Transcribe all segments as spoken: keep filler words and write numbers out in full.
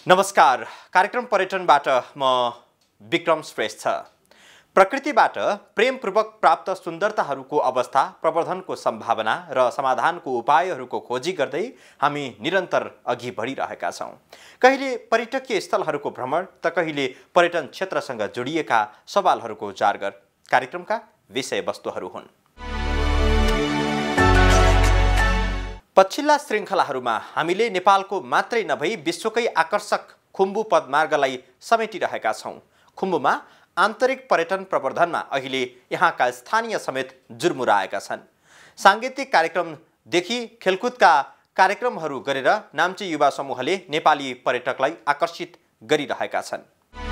नमस्कार, कार्यक्रम पर्यटनबाट म विक्रम श्रेष्ठ। प्रकृतिबाट प्रेमपूर्वक प्राप्त सुन्दरताहरूको अवस्था, प्रवर्धनको सम्भावना र समाधानको उपायहरूको खोजी गर्दै हामी निरन्तर अघि बढिरहेका छौँ। कहिले पर्यटकीय स्थलहरूको भ्रमण त कहिले पर्यटन क्षेत्रसँग जोडिएका सवालहरूको उजागर कार्यक्रमका विषयवस्तुहरू हुन्। पछिल्ला श्रृङ्खलाहरूमा हामीले नेपालको मात्रै नभई विश्वकै आकर्षक खुम्बु पदमार्गलाई समेटिरहेका छौँ। खुम्बुमा आन्तरिक पर्यटन प्रवर्धनमा अहिले यहाँका स्थानीय समेत जुर्मुराएका छन्। साङ्गीतिक कार्यक्रमदेखि खेलकुदका कार्यक्रमहरू गरेर नाम्ची युवा समूहले नेपाली पर्यटकलाई आकर्षित गरिरहेका छन्।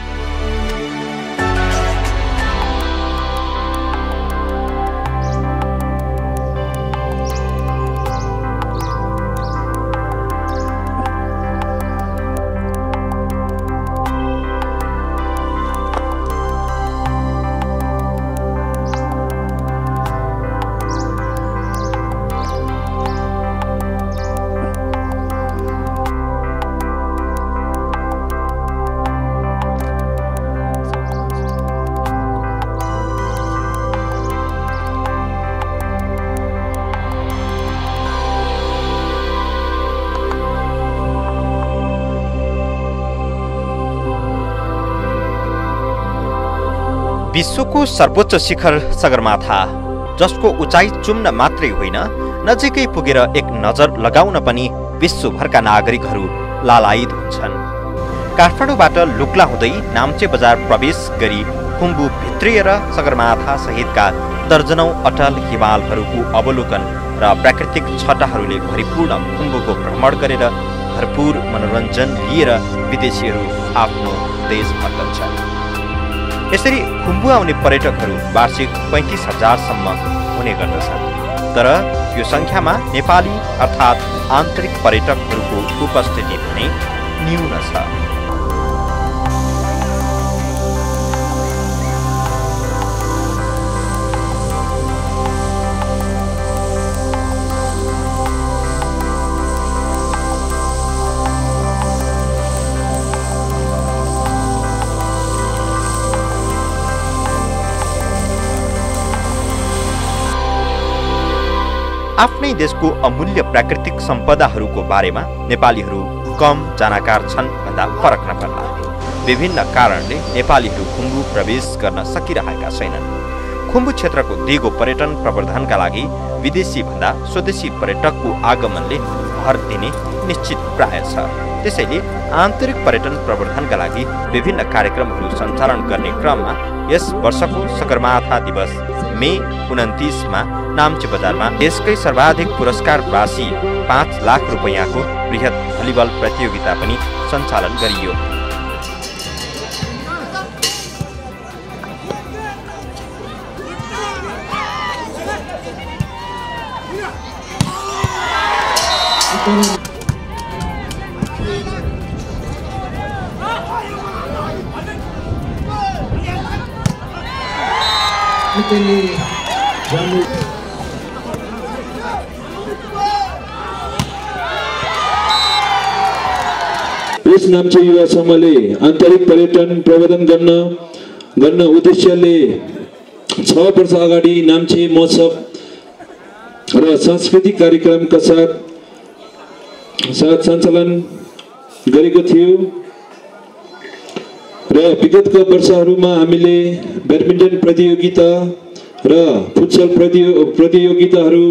विश्वको सर्वोच्च शिखर सगरमाथा, जसको उचाइ चुम्न मात्रै होइन नजिकै पुगेर एक नजर लगाउन पनि विश्वभरका नागरिकहरू लालायित हुन्छन्। काठमाडौँबाट लुक्ला हुँदै नाम्चे बजार प्रवेश गरी खुम्बु भित्रिएर सगरमाथा सहितका दर्जनौं अटल हिमालहरूको अवलोकन र प्राकृतिक छटाहरूले भरिपूर्ण खुम्बुको भ्रमण गरेर भरपूर मनोरञ्जन लिएर विदेशीहरू आफ्नो देश फर्कन्छन्। यसरी खुम्बु आउने पर्यटकहरू वार्षिक पैँतिस हजारसम्म हुने गर्दछन्। तर यो सङ्ख्यामा नेपाली अर्थात् आन्तरिक पर्यटकहरूको उपस्थिति भने न्यून छ। आफ्नै देशको अमूल्य प्राकृतिक सम्पदाहरूको बारेमा नेपालीहरू कम जानकार छन् भन्दा फरक नपर्ला। विभिन्न कारणले नेपालीहरू खुम्बु प्रवेश गर्न सकिरहेका छैनन्। खुम्बु क्षेत्रको दिगो पर्यटन प्रवर्धनका लागि विदेशी भन्दा स्वदेशी पर्यटकको आगमनले भर दिने निश्चित प्राय छ। त्यसैले आन्तरिक पर्यटन प्रवर्धनका लागि विभिन्न कार्यक्रमहरू सञ्चालन गर्ने क्रममा यस वर्षको सगरमाथा दिवस मे उन्तिसमा नाम्चे बजारमा देशकै सर्वाधिक पुरस्कार राशि पाँच लाख रुपैयाँको बृहत भलिबल प्रतियोगिता पनि सञ्चालन गरियो। यस नाम्चे युवा समूहले आन्तरिक पर्यटन प्रवर्धन गर्न गर्न उद्देश्यले छ वर्ष अगाडि नाम्चे महोत्सव र सांस्कृतिक कार्यक्रमका साथ साथ सञ्चालन गरेको थियो र विगतका वर्षहरूमा हामीले ब्याडमिन्टन प्रतियोगिता र फुटसल प्रतियोगिताहरू।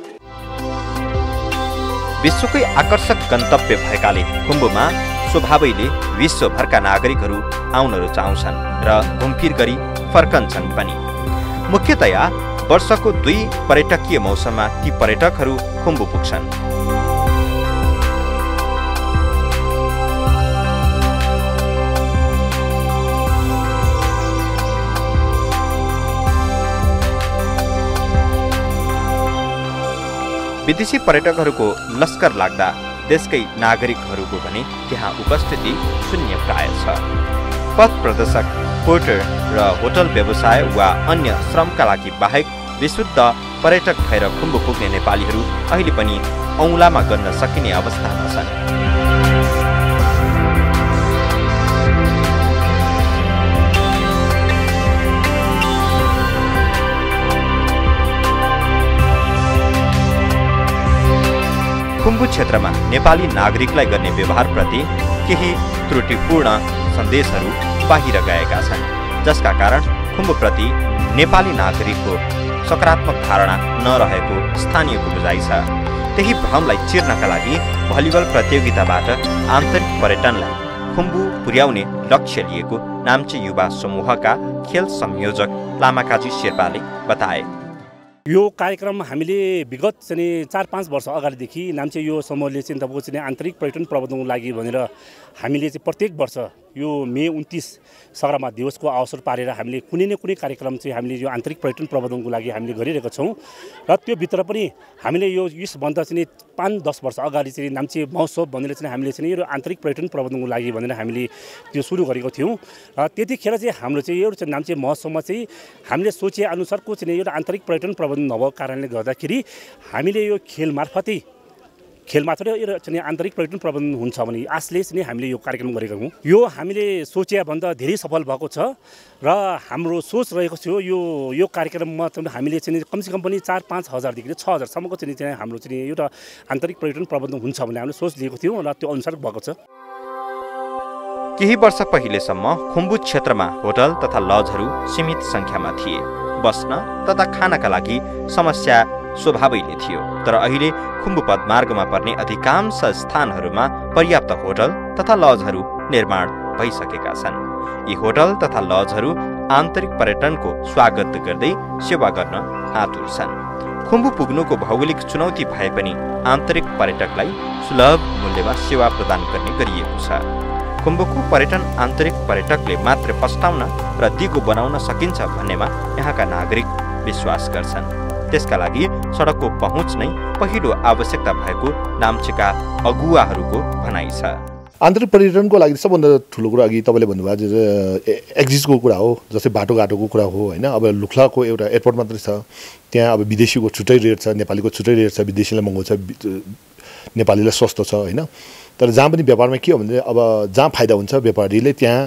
विश्वकै आकर्षक गन्तव्य भएकाले खुम्बुमा स्वभावैले विश्वभरका नागरिकहरू आउन रुचाउँछन् र घुमफिर गरी फर्कन्छन् पनि। मुख्यतया वर्षको दुई पर्यटकीय मौसममा ती पर्यटकहरू खुम्बु पुग्छन्। विदेशी पर्यटकहरूको लस्कर लाग्दा देशकै नागरिकहरूको भने त्यहाँ उपस्थिति शून्य प्राय छ। पथ प्रदर्शक, पोर्टर र होटल व्यवसाय वा अन्य श्रमका लागि बाहेक विशुद्ध पर्यटक भएर खुम्बु पुग्ने नेपालीहरू अहिले पनि औँलामा गर्न सकिने अवस्थामा छन्। खुम्बु क्षेत्रमा नेपाली नागरिकलाई गर्ने व्यवहारप्रति केही त्रुटिपूर्ण सन्देशहरू बाहिर गएका छन्, जसका कारण खुम्बुप्रति नेपाली नागरिकको सकारात्मक धारणा नरहेको स्थानीयको बुझाइ छ। त्यही भ्रमलाई चिर्नका लागि भलिबल प्रतियोगिताबाट आन्तरिक पर्यटनलाई खुम्बु पुर्याउने लक्ष्य लिएको नाम्चे युवा समूहका खेल संयोजक लामाकाजी शेर्पाले बताए। यो कार्यक्रम हामीले विगत चाहिँ चार पाँच वर्ष अगाडिदेखि नाम्चे यो समूहले चाहिँ तपाईँको चाहिँ आन्तरिक पर्यटन प्रबन्धनको लागि भनेर हामीले चाहिँ प्रत्येक वर्ष यो मे उन्तिस सगरमाथा दिवसको अवसर पारेर हामीले कुनै न कुनै कार्यक्रम चाहिँ हामीले यो आन्तरिक पर्यटन प्रबन्धनको लागि हामीले गरिरहेका छौँ। र त्योभित्र पनि हामीले यो यसभन्दा चाहिँ पाँच दस वर्ष अगाडि चाहिँ नाम्चे महोत्सव भनेर चाहिँ हामीले चाहिँ यो आन्तरिक पर्यटन प्रबन्धनको लागि भनेर हामीले त्यो सुरु गरेको थियौँ। र त्यतिखेर चाहिँ हाम्रो चाहिँ एउटा चाहिँ नाम्चे महोत्सवमा चाहिँ हामीले सोचे अनुसारको चाहिँ एउटा आन्तरिक पर्यटन प्रबन्धन नभएको कारणले गर्दाखेरि हामीले यो खेल मार्फतै खेल मात्र एउटा चाहिँ आन्तरिक पर्यटन प्रबन्धन हुन्छ भने आशले चाहिँ हामीले यो कार्यक्रम गरेका हौँ। यो हामीले सोचेभन्दा धेरै सफल भएको छ र हाम्रो सोच रहेको थियो यो यो कार्यक्रममा चाहिँ हामीले चाहिँ कमसेकम पनि चार पाँच हजारदेखि छ हजारसम्मको चाहिँ चाहिँ हाम्रो चाहिँ एउटा आन्तरिक पर्यटन प्रबन्धन हुन्छ भन्ने हामीले सोच लिएको थियौँ र त्यो अनुसार भएको छ। केही वर्ष पहिलेसम्म खुम्बु क्षेत्रमा होटल तथा लजहरू सीमित सङ्ख्यामा थिए। बस्न तथा खानका लागि समस्या स्वभावैले थियो, तर अहिले खुम्बु पदमार्गमा पर्ने अधिकांश स्थानहरूमा पर्याप्त होटल तथा लजहरू निर्माण भइसकेका छन्। यी होटल तथा लजहरू आन्तरिक पर्यटनको स्वागत गर्दै सेवा गर्न आतुर छन्। खुम्बु पुग्नुको भौगोलिक चुनौती भए पनि आन्तरिक पर्यटकलाई सुलभ मूल्यमा सेवा प्रदान गर्ने गरिएको छ। खुम्बुको पर्यटन आन्तरिक पर्यटकले मात्र फस्टाउन र दिगो बनाउन सकिन्छ भन्नेमा यहाँका नागरिक विश्वास गर्छन्। त्यसका लागि सडकको पहुँच नै पहिलो आवश्यकता भएको नाम्चेका अगुवाहरूको भनाइ छ। आन्तरिक पर्यटनको लागि सबभन्दा ठुलो कुरा अघि तपाईँले भन्नुभयो एक्जिसको कुरा हो, जस्तै बाटोघाटोको कुरा हो होइन। अब लुख्लाको एउटा एयरपोर्ट मात्रै छ, त्यहाँ अब विदेशीको छुट्टै रेट छ, नेपालीको छुट्टै रेट छ, विदेशीलाई महँगो छ, नेपालीलाई सस्तो छ होइन। तर जहाँ पनि व्यापारमा के हो भने अब जहाँ फाइदा हुन्छ व्यापारीले त्यहाँ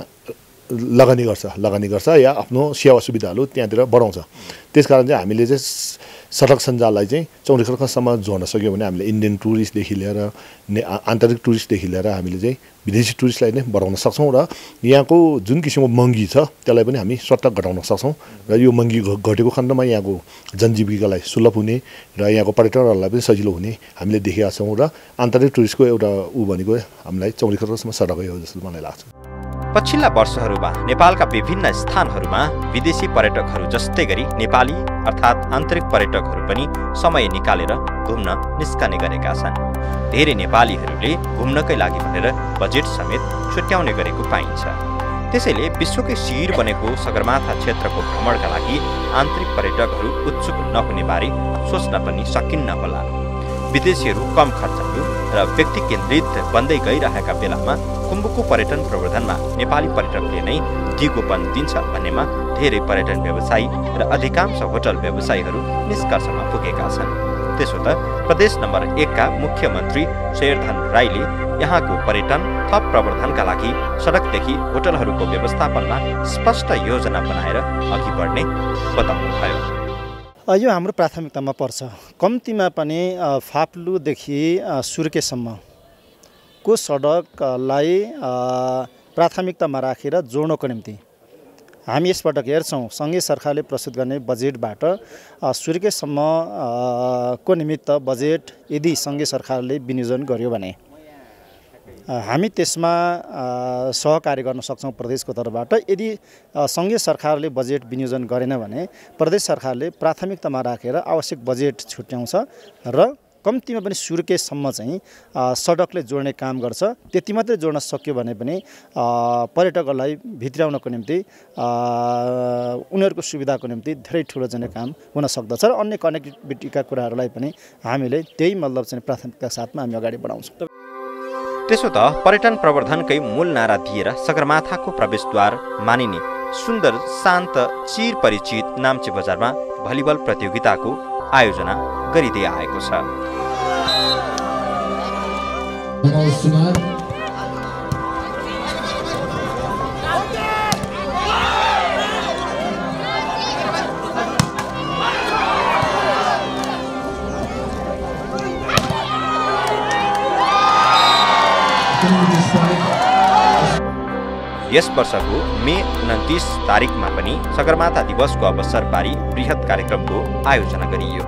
लगानी गर्छ लगानी गर्छ या आफ्नो सेवा सुविधाहरू त्यहाँतिर बढाउँछ। त्यस कारण चाहिँ हामीले चाहिँ सडक सञ्जाललाई चाहिँ चौरीखर्कसम्म जोड्न सक्यौँ भने हामीले इन्डियन टुरिस्टदेखि लिएर ने आन्तरिक टुरिस्टदेखि लिएर हामीले चाहिँ विदेशी टुरिस्टलाई नै बढाउन सक्छौँ र यहाँको जुन किसिमको महँगी छ त्यसलाई पनि हामी सट्ट घटाउन सक्छौँ र यो महँगी घटेको खण्डमा यहाँको जनजीविकालाई सुलभ हुने र यहाँको पर्यटकहरूलाई पनि सजिलो हुने हामीले देखेका छौँ र आन्तरिक टुरिस्टको एउटा ऊ भनेको हामीलाई चौरीखर्कसम्म सडकै हो जस्तो मलाई लाग्छ। पछिल्ला वर्षहरूमा नेपालका विभिन्न स्थानहरूमा विदेशी पर्यटकहरू जस्तै गरी नेपाली अर्थात् आन्तरिक पर्यटकहरू पनि समय निकालेर घुम्न निस्कने गरेका छन्। धेरै नेपालीहरूले घुम्नकै लागि भनेर बजेट समेत छुट्याउने गरेको पाइन्छ। त्यसैले विश्वकै शिर बनेको सगरमाथा क्षेत्रको भ्रमणका लागि आन्तरिक पर्यटकहरू उत्सुक नहुने बारे सोच्न पनि सकिन्न होला। विदेशीहरू कम खर्चालु र व्यक्ति केन्द्रित बन्दै गइरहेका बेलामा खुम्बुको पर्यटन प्रवर्धनमा नेपाली पर्यटकले नै दिगोपन दिन्छ भन्नेमा धेरै पर्यटन व्यवसायी र अधिकांश होटल व्यवसायीहरू निष्कर्षमा पुगेका छन्। त्यसो त प्रदेश नम्बर एकका मुख्यमन्त्री शेरधन राईले यहाँको पर्यटन थप प्रवर्धनका लागि सडकदेखि होटलहरूको व्यवस्थापनमा स्पष्ट योजना बनाएर अघि बढ्ने बताउनुभयो। यो हाम्रो प्राथमिकतामा पर्छ। कम्तीमा पनि फाप्लुदेखि सुर्केसम्मको सडकलाई प्राथमिकतामा राखेर जोड्नको निम्ति हामी यसपटक हेर्छौँ सँगै सरकारले प्रस्तुत गर्ने बजेटबाट सुर्केसम्मको निमित्त बजेट यदि सँगै सरकारले विनियोजन गर्यो भने हामी त्यसमा सहकार्य गर्न सक्छौँ प्रदेशको तर्फबाट। यदि सङ्घीय सरकारले बजेट विनियोजन गरेन भने प्रदेश सरकारले प्राथमिकतामा राखेर आवश्यक बजेट छुट्याउँछ र कम्तीमा पनि सुर्केसम्म चाहिँ सडकले जोड्ने काम गर्छ। त्यति मात्रै जोड्न सक्यो भने पनि पर्यटकहरूलाई भित्राउनको निम्ति उनीहरूको सुविधाको निम्ति धेरै ठुलो चाहिँ काम हुन सक्दछ र अन्य कनेक्टिभिटीका कुराहरूलाई पनि हामीले त्यही मतलब चाहिँ प्राथमिकता साथमा हामी अगाडि बढाउँछौँ। त्यसो त पर्यटन प्रवर्धनकै मूल नारा दिएर सगरमाथाको प्रवेशद्वार मानिने सुन्दर शान्त चिर परिचित नाम्चे बजारमा भलिबल प्रतियोगिताको आयोजना गरिँदै आएको छ। यस वर्षको मे उन्तिस तारिकमा पनि सगरमाथा दिवसको अवसर पारी बृहत कार्यक्रमको आयोजना गरियो।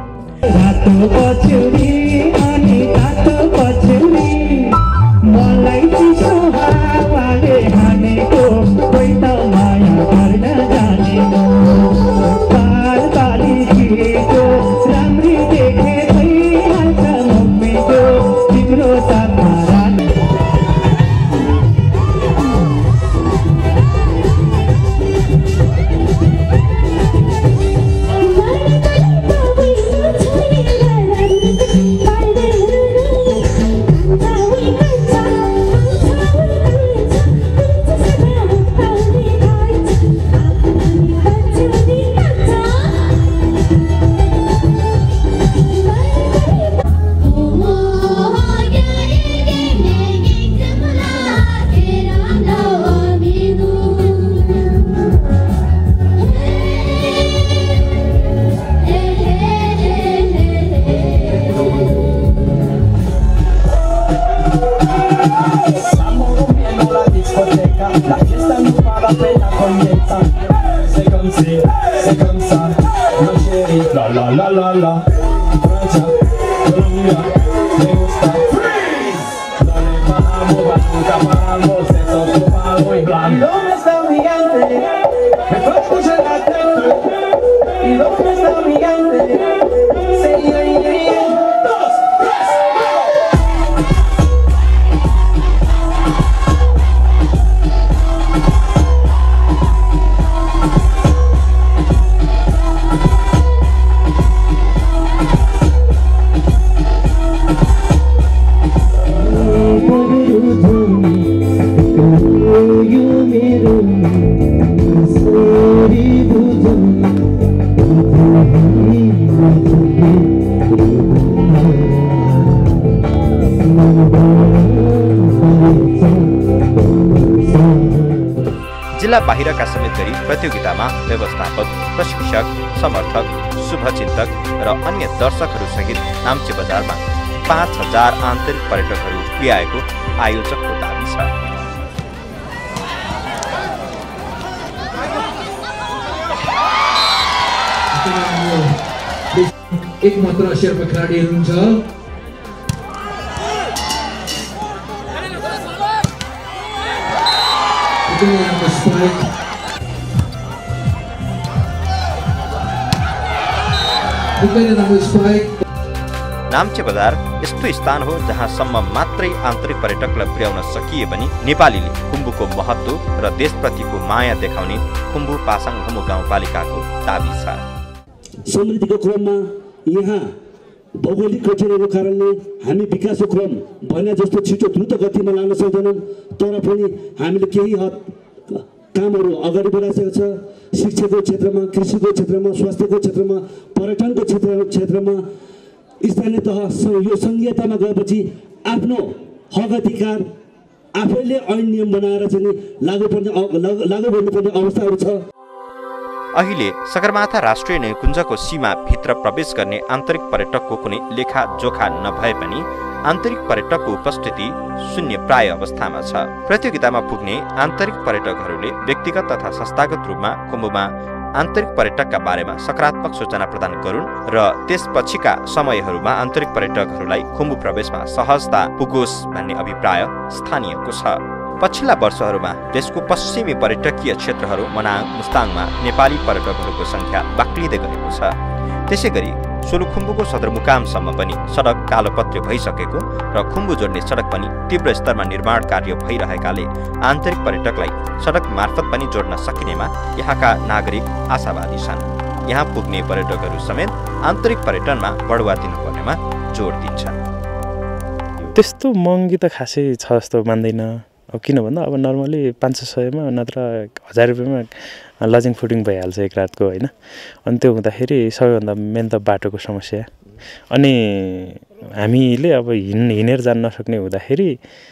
जिल्ला बाहिरका समेत गरी प्रतियोगितामा व्यवस्थापक, प्रशिक्षक, समर्थक, शुभचिन्तक र अन्य दर्शकहरू सहित नाम्चे बजारमा पाँच हजार आन्तरिक पर्यटकहरू ल्याएको आयोजकको दाबी छ। एक मात्र शेर्पा खेलाडी हुनुहुन्छ। नाम्चे बजार यस्तो स्थान हो जहाँसम्म मात्रै आन्तरिक पर्यटकलाई पुर्याउन सकिए पनि नेपालीले खुम्बुको महत्त्व र देशप्रतिको माया देखाउने खुम्बु पासाङधमु गाउँपालिकाको दाबी छ। समृद्धिको क्रममा यहाँ भौगोलिक कठिनाइको कारणले हामी विकासको क्रम भने जस्तो छिटो द्रुत गतिमा लान सक्दैनौँ, तर पनि हामीले केही हद कामहरू अगाडि बढाइसकेको छ। शिक्षाको क्षेत्रमा, कृषिको क्षेत्रमा, स्वास्थ्यको क्षेत्रमा, पर्यटनको क्षेत्र क्षेत्रमा स्थानीय तह यो सङ्घीयतामा गएपछि आफ्नो हक अधिकार आफैले ऐन नियम बनाएर चाहिँ लागू पर्ने लागू गर्नुपर्ने अवस्थाहरू छ। अहिले सगरमाथा राष्ट्रिय निकुञ्जको सीमा भित्र प्रवेश गर्ने आन्तरिक पर्यटकको कुनै लेखा जोखा नभए पनि आन्तरिक पर्यटकको उपस्थिति शून्य प्राय अवस्थामा छ। प्रतियोगितामा पुग्ने आन्तरिक पर्यटकहरूले व्यक्तिगत तथा संस्थागत रूपमा खुम्बुमा आन्तरिक पर्यटकका बारेमा सकारात्मक सूचना प्रदान गरून् र त्यसपछिका समयहरूमा आन्तरिक पर्यटकहरूलाई खुम्बु प्रवेशमा सहजता पुगोस् भन्ने अभिप्राय स्थानीयको छ। पछिल्ला वर्षहरूमा देशको पश्चिमी पर्यटकीय क्षेत्रहरू मनाङ, मुस्ताङमा नेपाली पर्यटकहरूको सङ्ख्या बाक्लिँदै गएको छ। त्यसै गरी सोलुखुम्बुको सदरमुकामसम्म पनि सडक कालोपत्रे भइसकेको र खुम्बु जोड्ने सडक पनि तीव्र स्तरमा निर्माण कार्य भइरहेकाले आन्तरिक पर्यटकलाई सडक मार्फत पनि जोड्न सकिनेमा यहाँका नागरिक आशावादी छन्। यहाँ पुग्ने पर्यटकहरू समेत आन्तरिक पर्यटनमा बढुवा दिनुपर्नेमा जोड दिन्छन्। त्यस्तो महँगी त खासै छ जस्तो मान्दैन। अब किन भन्दा अब नर्मली पाँच छ सयमा नत्र हजार रुपियाँमा लजिङ फुडिङ भइहाल्छ एक रातको, होइन? अनि त्यो हुँदाखेरि सबैभन्दा मेन त बाटोको समस्या। अनि हामीले अब हिँड हिँडेर जान नसक्ने हुँदाखेरि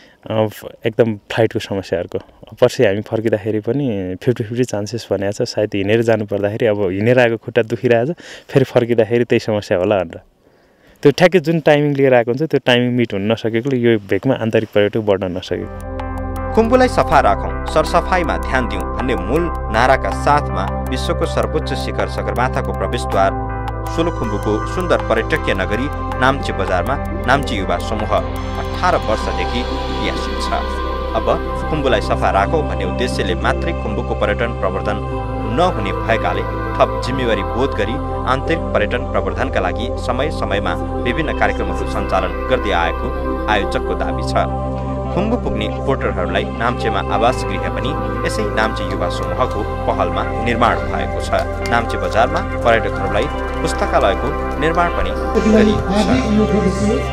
एकदम फ्लाइटको समस्या अर्को। पर्सि हामी फर्किँदाखेरि पनि फिफ्टी फिफ्टी चान्सेस भनेको छ, सायद हिँडेर जानु पर्दाखेरि अब हिँडेर आएको खुट्टा दुखिरहेछ, फेरि फर्किँदाखेरि त्यही समस्या होला भनेर त्यो ठ्याक्कै जुन टाइमिङ लिएर आएको हुन्छ त्यो टाइमिङ मिट हुन नसकेकोले यो भेकमा आन्तरिक पर्यटक बढ्न नसकेको। खुम्बुलाई सफा राखौँ, सरसफाइमा ध्यान दिउँ भन्ने मूल नाराका साथमा विश्वको सर्वोच्च शिखर सगरमाथाको प्रवेशद्वार सोलुखुम्बुको सुन्दर पर्यटकीय नगरी नाम्ची बजारमा नाम्ची युवा समूह अठार वर्षदेखि क्रियाशील छ। अब खुम्बुलाई सफा राखौँ भन्ने उद्देश्यले मात्रै खुम्बुको पर्यटन प्रवर्धन नहुने भएकाले थप जिम्मेवारी बोध गरी आन्तरिक पर्यटन प्रवर्धनका लागि समय समयमा विभिन्न कार्यक्रमहरू सञ्चालन गर्दै आएको आयोजकको दाबी छ। खुम्बु पुग्ने पोर्टरहरूलाई नाम्चेमा आवास गृह पनि यसै नाम्चे युवा समूहको पहलमा निर्माण भएको छ। नाम्चे बजारमा पर्यटकहरूलाई पुस्तकालयको निर्माण पनि गरिएको छ।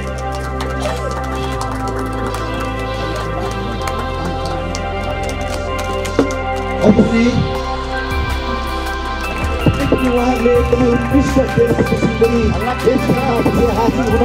उहाँहरूले पनि उत्कृष्ट खेल प्रदर्शन गरी देशमा विजय हासिल हुन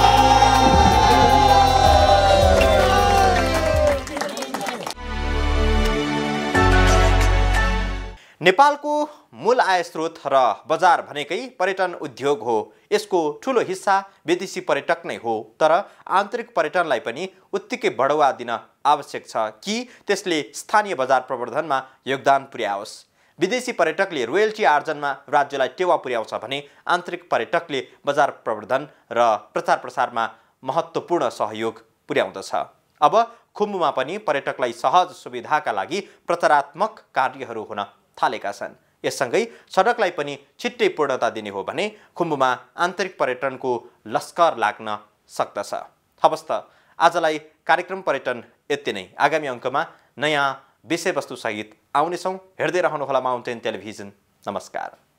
नेपालको मूल आय स्रोत र बजार भनेकै पर्यटन उद्योग हो। यसको ठुलो हिस्सा विदेशी पर्यटक नै हो, तर आन्तरिक पर्यटनलाई पनि उत्तिकै बढावा दिन आवश्यक छ कि त्यसले स्थानीय बजार प्रवर्धनमा योगदान पुर्याओस्। विदेशी पर्यटकले रोयल्टी आर्जनमा राज्यलाई टेवा पुर्याउँछ भने आन्तरिक पर्यटकले बजार प्रवर्धन र प्रचार प्रसारमा महत्त्वपूर्ण सहयोग पुर्याउँदछ। अब खुम्बुमा पनि पर्यटकलाई सहज सुविधाका लागि प्रचारात्मक कार्यहरू हुन थालेका छन्। यससँगै सडकलाई पनि छिट्टै पूर्णता दिने हो भने खुम्बुमा आन्तरिक पर्यटनको लस्कर लाग्न सक्दछ। हवस् त आजलाई कार्यक्रम पर्यटन यति नै। आगामी अङ्कमा नयाँ विषयवस्तुसहित आउनेछौँ। हेर्दै रहनुहोला माउन्टेन टेलिभिजन। नमस्कार।